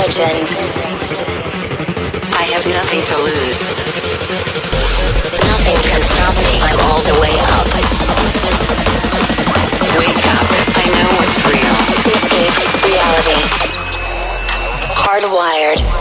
legend. I have nothing to lose. Nothing can stop me. I'm all the way up. Wake up. I know what's real. Escape reality. Hardwired.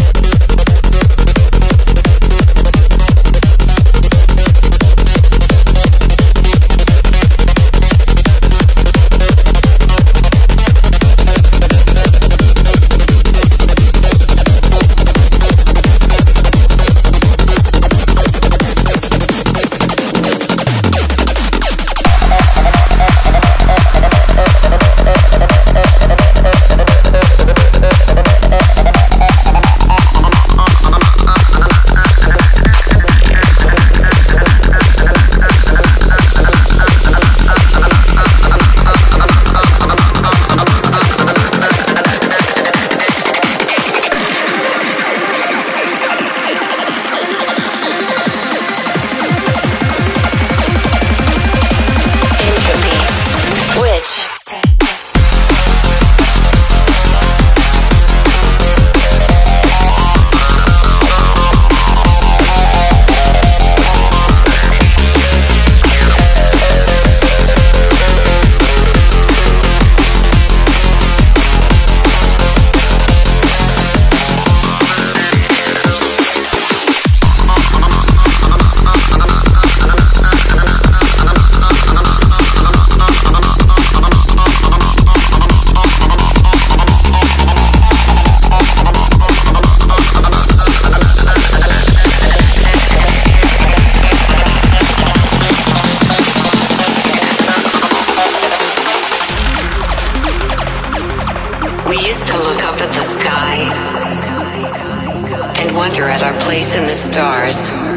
In the stars.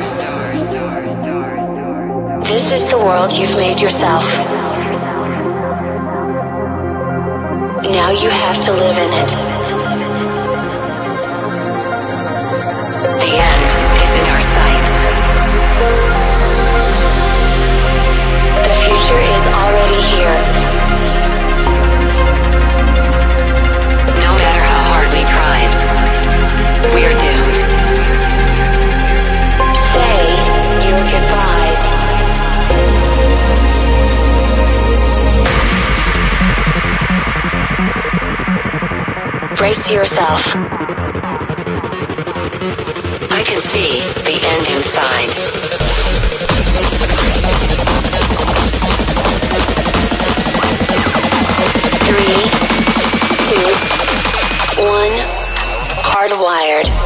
This is the world you've made yourself. Now you have to live in it. The end is in our sights. The future is already here. No matter how hard we tried, we are doomed. Say your goodbyes. Brace yourself. I can see the end inside. 3, 2, 1. Hardwired.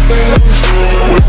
dance.